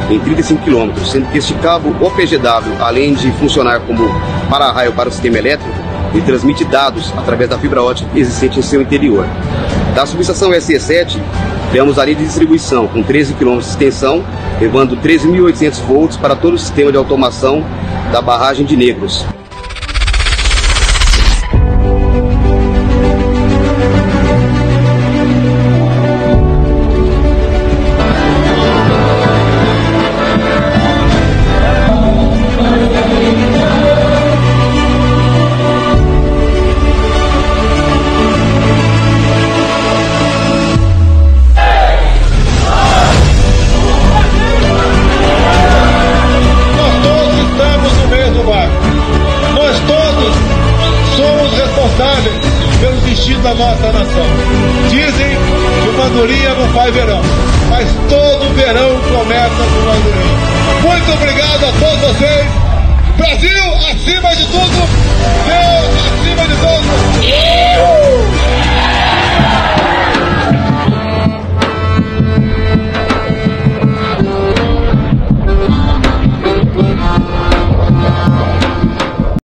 em 35 km, sendo que este cabo OPGW, além de funcionar como para-raio para o sistema elétrico, ele transmite dados através da fibra ótica existente em seu interior. Da subestação SE7, temos a linha de distribuição com 13 km de extensão, levando 13.800 volts para todo o sistema de automação da barragem de Negros. Pelo destino da nossa nação. Dizem que o Mandurinha não faz verão, mas todo verão começa com o Mandurinha. Muito obrigado a todos vocês. Brasil acima de tudo, Deus acima de todos.